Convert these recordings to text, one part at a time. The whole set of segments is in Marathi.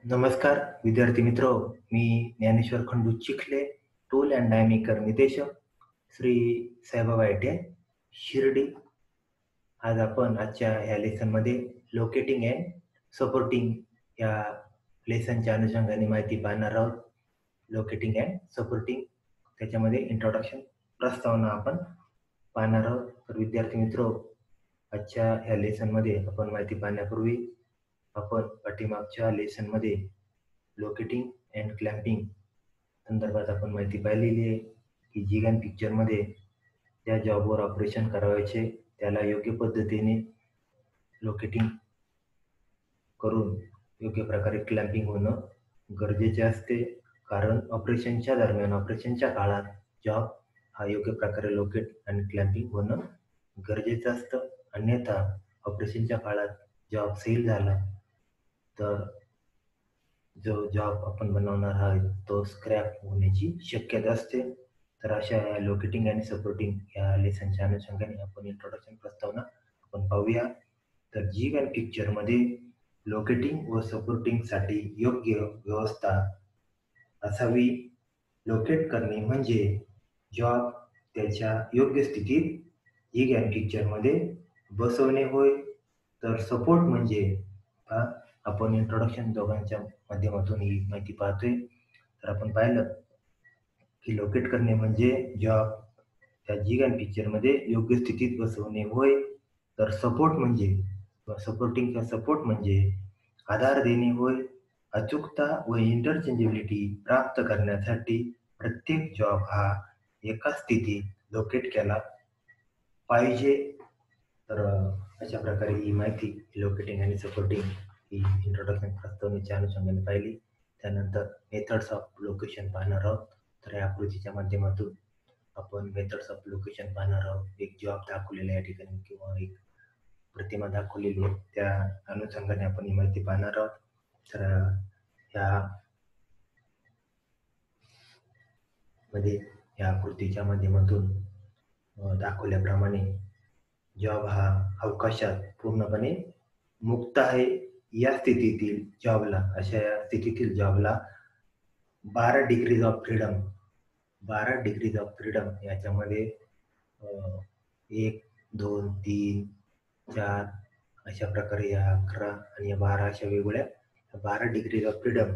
नमस्कार विद्यार्थी मित्र, मी Dnyaneshwar Khandu Chikhale, tool and die maker निदेशक, श्री साईबाबा ITI, शिर्डी. आज आपण आजच्या ह्या लेसनमध्ये लोकेटिंग अँड सपोर्टिंग या लेसनच्या अनुषंगाने माहिती पाहणार आहोत. लोकेटिंग अँड सपोर्टिंग त्याच्यामध्ये इंट्रोडक्शन प्रस्तावना आपण पाहणार आहोत. तर विद्यार्थी मित्र, आजच्या ह्या लेसनमध्ये आपण माहिती पाहण्यापूर्वी आपण पाठीमागच्या लेसनमध्ये लोकेटिंग अँड क्लॅम्पिंग संदर्भात आपण माहिती पाहिलेली आहे की जिगन पिक्चरमध्ये ज्या जॉबवर ऑपरेशन करावायचे त्याला योग्य पद्धतीने लोकेटिंग करून योग्य प्रकारे क्लॅम्पिंग होणं गरजेचे असते. कारण ऑपरेशनच्या दरम्यान, ऑपरेशनच्या काळात जॉब हा योग्य प्रकारे लोकेट आणि क्लॅम्पिंग होणं गरजेचं असतं. अन्यथा ऑपरेशनच्या काळात जॉब फेल झाला तर जो जॉब आपण बनवणार आहे तो स्क्रॅप होण्याची शक्यता असते. तर अशा लोकेटिंग आणि सपोर्टिंग या लेसनच्या अनुषंगाने आपण इंट्रोडक्शन प्रस्तावना आपण पाहूया. तर जिग अँड पिक्चरमध्ये लोकेटिंग व सपोर्टिंगसाठी योग्य व्यवस्था असावी. लोकेट करणे म्हणजे जॉब त्याच्या योग्य स्थितीत जिग अँड पिक्चरमध्ये बसवणे होय. तर सपोर्ट म्हणजे आपण इंट्रोडक्शन दोघांच्या माध्यमातून ही माहिती पाहतोय. तर आपण पाहिलं की लोकेट करणे म्हणजे जॉब त्या जिग अँड पिक्चरमध्ये योग्य स्थितीत बसवणे होय. तर सपोर्ट म्हणजे सपोर्टिंगचा सपोर्ट म्हणजे आधार देणे होय. अचूकता व इंटरचेंजेबिलिटी प्राप्त करण्यासाठी प्रत्येक जॉब हा एका स्थितीत लोकेट केला पाहिजे. तर अशा प्रकारे ही माहिती लोकेटिंग आणि सपोर्टिंग ही इंट्रोडक्शन प्रस्तावनेच्या अनुषंगाने पाहिली. त्यानंतर मेथड्स ऑफ लोकेशन पाहणार आहोत. तर या आकृतीच्या माध्यमातून आपण मेथड्स ऑफ लोकेशन पाहणार आहोत. एक जॉब दाखवलेला या ठिकाणी किंवा एक प्रतिमा दाखवलेली आहे, त्या अनुषंगाने आपण ही माहिती पाहणार आहोत. तर या मध्ये या आकृतीच्या माध्यमातून दाखवल्याप्रमाणे जॉब हा अवकाशात पूर्णपणे मुक्त आहे. या स्थितीतील जॉबला, अशा स्थितीतील जॉबला 12 डिग्रीज ऑफ फ्रीडम याच्यामध्ये 1, 2, 3, 4 अशा प्रकारे या 11 आणि या 12 अशा वेगवेगळ्या 12 डिग्रीज ऑफ फ्रीडम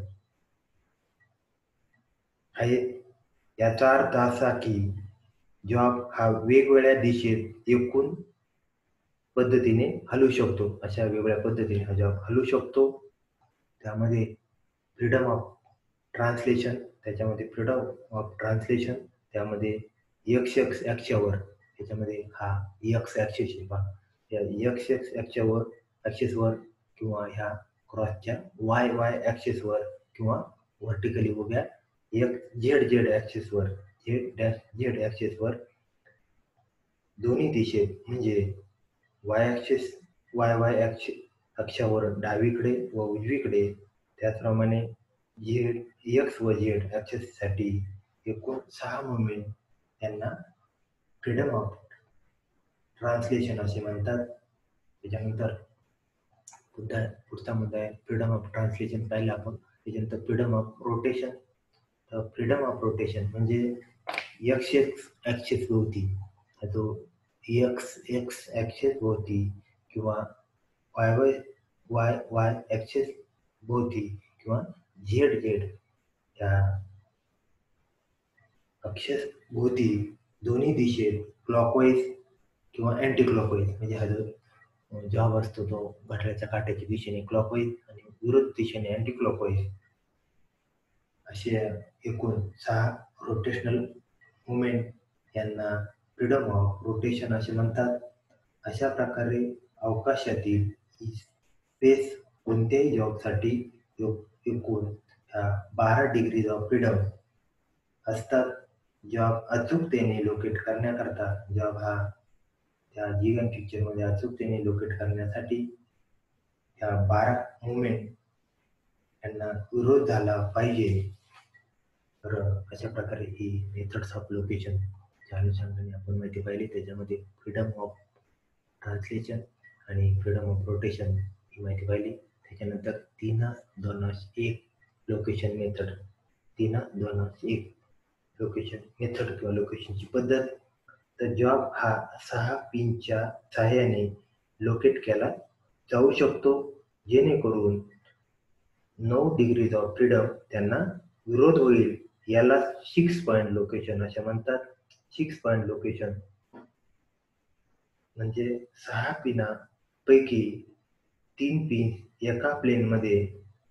आहे. याचा अर्थ असा की जॉब हा वेगवेगळ्या दिशेत एकूण पद्धतीने हलू शकतो. अशा वेगवेगळ्या पद्धतीने हा जॉब हलू शकतो. त्यामध्ये फ्रीडम ऑफ ट्रान्सलेशन, त्यामध्ये एक्स ॲक्सिसवर, त्याच्यामध्ये हा एक्स ॲक्सिस आहे पहा, या एक्स ॲक्सिसवर किंवा ह्या क्रॉसच्या वाय ॲक्सिसवर किंवा व्हर्टिकली उभ्या झेड ॲक्सिसवर दोन्ही दिशेत म्हणजे वाय अक्षावर डावीकडे व उजवीकडे, त्याचप्रमाणे एक्स व झेड ॲक्सिससाठी एकूण 6 मुवमेंट यांना फ्रीडम ऑफ ट्रान्सलेशन असे म्हणतात. त्याच्यानंतर पुढचा मुद्दा आहे फ्रीडम ऑफ ट्रान्सलेशन पाहिलं आपण. त्याच्यानंतर फ्रीडम ऑफ रोटेशन. तर फ्रीडम ऑफ रोटेशन म्हणजे एक्स ॲक्सिस भोवती जो एक्स ॲक्सिस भोवती किंवा वाय ॲक्सिस भोवती किंवा झेड या अक्षस भोवती दोन्ही दिशेत क्लॉकवाईज किंवा अँटी क्लॉकवाईज, म्हणजे हा जो जॉब असतो तो घड्याळाच्या काट्याच्या दिशेने क्लॉकवाईज आणि विरुद्ध दिशेने अँटी क्लॉकवाईज असे एकूण 6 रोटेशनल मुवमेंट यांना फ्रीडम ऑफ रोटेशन असे म्हणतात. अशा प्रकारे अवकाशातील स्पेस कोणत्याही जॉबसाठी एकूण 12 डिग्रीज ऑफ फ्रीडम असतात. जॉब अचूकतेने लोकेट करण्याकरता, जॉब हा त्या जिग अँड पिक्चरमध्ये अचूकतेने लोकेट करण्यासाठी ह्या 12 मुवमेंट यांना विरोध झाला पाहिजे. तर अशा प्रकारे ही मेथड्स ऑफ लोकेशन च्या अनुषंगाने आपण माहिती पाहिली. त्याच्यामध्ये फ्रीडम ऑफ ट्रान्सलेशन आणि फ्रीडम ऑफ रोटेशन ही माहिती पाहिली. त्याच्यानंतर 3-2-1 लोकेशन मेथड. 3-2-1 लोकेशन मेथड किंवा लोकेशनची पद्धत. तर जॉब हा 6 पिनच्या सहाय्याने लोकेट केला जाऊ शकतो, जेणेकरून 9 डिग्रीज ऑफ फ्रीडम त्यांना विरोध होईल. याला 6 पॉइंट लोकेशन असे म्हणतात. 6 पॉइंट लोकेशन म्हणजे 6 पिनापैकी 3 पिन एका प्लेनमध्ये,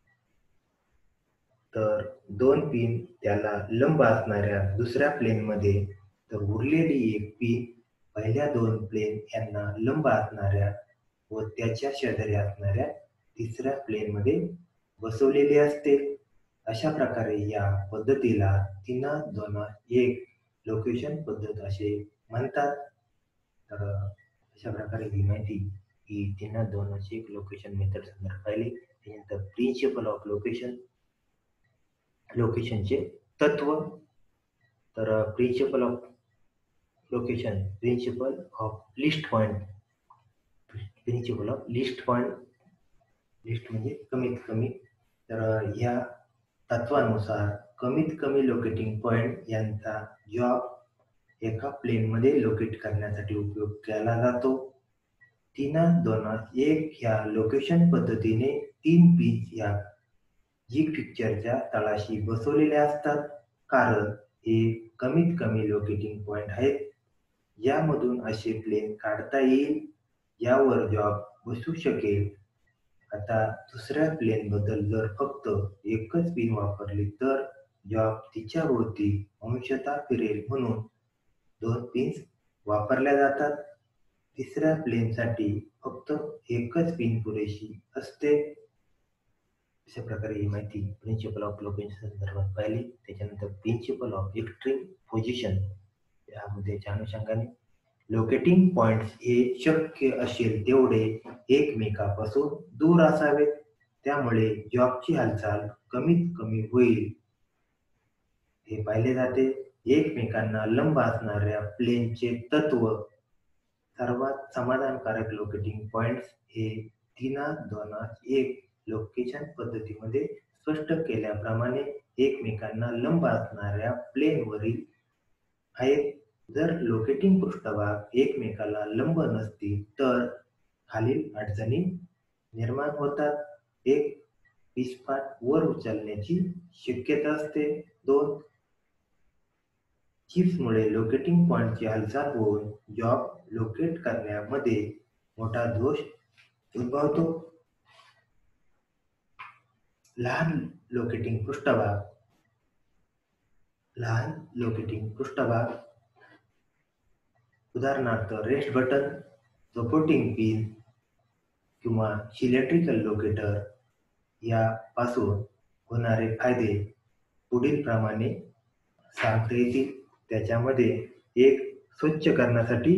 तर 2 पिन त्याला लंब असणाऱ्या दुसऱ्या प्लेनमध्ये, तर उरलेली एक पिन पहिल्या 2 प्लेन यांना लंब असणाऱ्या व त्याच्या शेजारी असणाऱ्या तिसऱ्या प्लेनमध्ये बसवलेली असते. अशा प्रकारे या पद्धतीला 3-2-1 लोकेशन पद्धत असे म्हणतात. तर अशा प्रकारे ही माहिती ही 3-2-1 लोकेशन मेथड संदर्भात पाहिली. त्यानंतर प्रिन्सिपल ऑफ लोकेशन, लोकेशनचे तत्व. तर principle of location, principle of least point. Principle of least point, least म्हणजे कमीत कमी. तर या तत्वानुसार कमीत कमी लोकेटिंग पॉइंट यांचा जॉब एका प्लेनमध्ये लोकेट करण्यासाठी उपयोग केला जातो. 3-2-1 ह्या लोकेशन पद्धतीने 3 पिन्स या जिग पिक्चरच्या तळाशी बसवलेले असतात, कारण हे कमीत कमी लोकेटिंग पॉइंट आहेत. यामधून असे प्लेन काढता येईल यावर जॉब बसू शकेल. आता दुसऱ्या प्लेन बद्दल जर फक्त एकच पिन वापरली तर जॉब तिच्याभोवती अंशतः फिरेल, म्हणून 2 पिन्स वापरल्या जातात. तिसऱ्या प्लेनसाठी फक्त एकच पिन पुरेशी असते. अशा प्रकारे ही माहिती प्रिन्सिपल ऑफ लोकेशन संदर्भात पाहिली. त्याच्यानंतर प्रिन्सिपल ऑफ एक्स्ट्रीम पोझिशन, यामध्ये अनुषंगाने लोकेटिंग पॉइंट्स हे शक्य असेल तेवढे एकमेकापासून दूर असावेत, त्यामुळे जॉबची हालचाल कमीत कमी होईल हे पाहिले जाते. एकमेकांना लंब असणाऱ्या प्लेनचे तत्व. सर्वात समाधानकारक लोकेटिंग पॉइंट्स हे 3-2-1 लोकेशन पद्धतीमध्ये स्पष्ट केल्याप्रमाणे एकमेकांना लंब असणाऱ्या प्लेनवरील आहेत. जर लोकेटिंग पृष्ठभाग एकमेकाला लंब नसतील तर खालील अडचणी निर्माण होतात. 1. पिसपाट वर उचलण्याची शक्यता असते. 2. चिप्समुळे लोकेटिंग पॉइंटची हालचाल होऊन जॉब लोकेट करण्यामध्ये मोठा दोष उद्भवतो. लहान लोकेटिंग पृष्ठभाग, लहान लोकेटिंग पृष्ठभाग उदाहरणार्थ रेस्ट बटन, सपोर्टिंग पिन किंवा सिलेंड्रिकल लोकेटर यापासून होणारे फायदे पुढील प्रमाणे सांगता येतील. त्याच्यामध्ये एक, स्वच्छ करण्यासाठी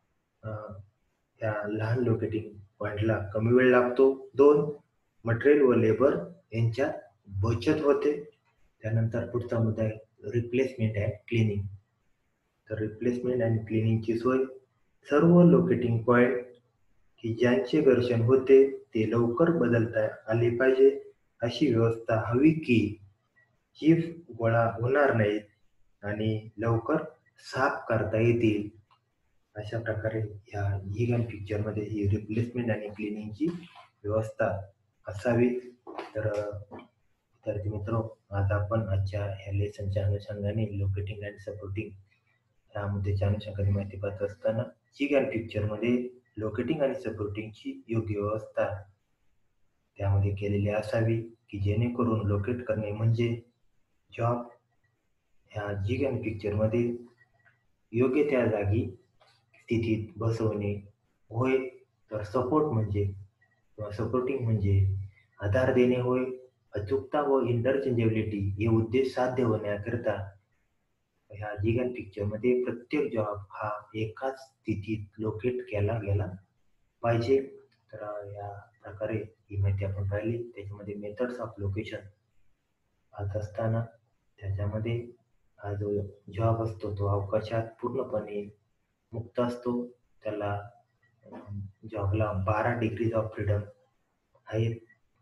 या लहान लोकेटिंग पॉइंटला कमी वेळ लागतो. 2. मटेरियल व लेबर यांच्यात बचत होते. त्यानंतर पुढचा मुद्दा आहे रिप्लेसमेंट अँड क्लिनिंग. तर रिप्लेसमेंट अँड क्लिनिंगची सोय. सर्व लोकेटिंग पॉइंट की ज्यांचे घर्षण होते ते लवकर बदलता आले पाहिजे, अशी व्यवस्था हवी की चिप्स गोळा होणार नाहीत आणि लवकर साफ करता येतील. अशा प्रकारे या जिगन पिक्चरमध्ये ही रिप्लेसमेंट आणि क्लिनिंगची व्यवस्था असावी. तर विद्यार्थी मित्र, आज आपण आजच्या ह्या लेसनच्या अनुषंगाने लोकेटिंग अँड सपोर्टिंग या मुद्द्याच्या अनुषंगाने माहिती पाहत असताना जिगन पिक्चरमध्ये लोकेटिंग आणि सपोर्टिंगची योग्य व्यवस्था त्यामध्ये केलेली असावी की जेणेकरून लोकेट करणे म्हणजे जॉब ह्या जिगन पिक्चरमध्ये योग्य त्या जागी स्थितीत बसवणे होय. तर सपोर्ट म्हणजे किंवा सपोर्टिंग म्हणजे आधार देणे होय. अचूकता व इंटरचेंजेबिलिटी हे उद्देश साध्य होण्याकरिता ह्या जिगन पिक्चरमध्ये प्रत्येक जॉब हा एकाच स्थितीत लोकेट केला गेला पाहिजे. तर या प्रकारे ही माहिती आपण पाहिली. त्याच्यामध्ये मेथड्स ऑफ लोकेशन पाहत असताना त्याच्यामध्ये हा जो जॉब असतो तो अवकाशात पूर्णपणे मुक्त असतो. त्याला जॉबला 12 डिग्रीज ऑफ फ्रीडम आहेत.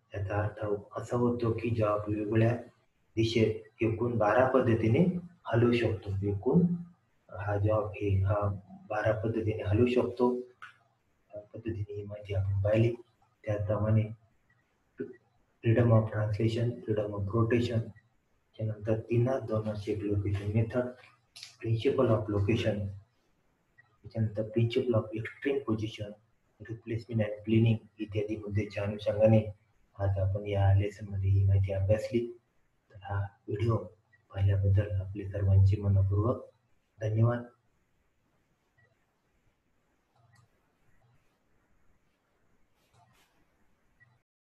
याचा अर्थ असा होतो की जॉब वेगवेगळ्या दिशेत एकूण 12 पद्धतीने हलवू शकतो. एकूण हा जॉब हा 12 पद्धतीने हलवू शकतो. त्या पद्धतीने ही माहिती आपण पाहिली. त्याप्रमाणे freedom of translation, freedom of rotation, त्यानंतर inner domestic location method, principle of location, त्याच्यानंतर principle of extreme position, replacement and cleaning इत्यादी मुद्द्याच्या अनुषंगाने आज आपण या लेसनमध्ये ही माहिती अभ्यासली. तर हा व्हिडिओ पाहिल्याबद्दल आपले सर्वांचे मनपूर्वक धन्यवाद.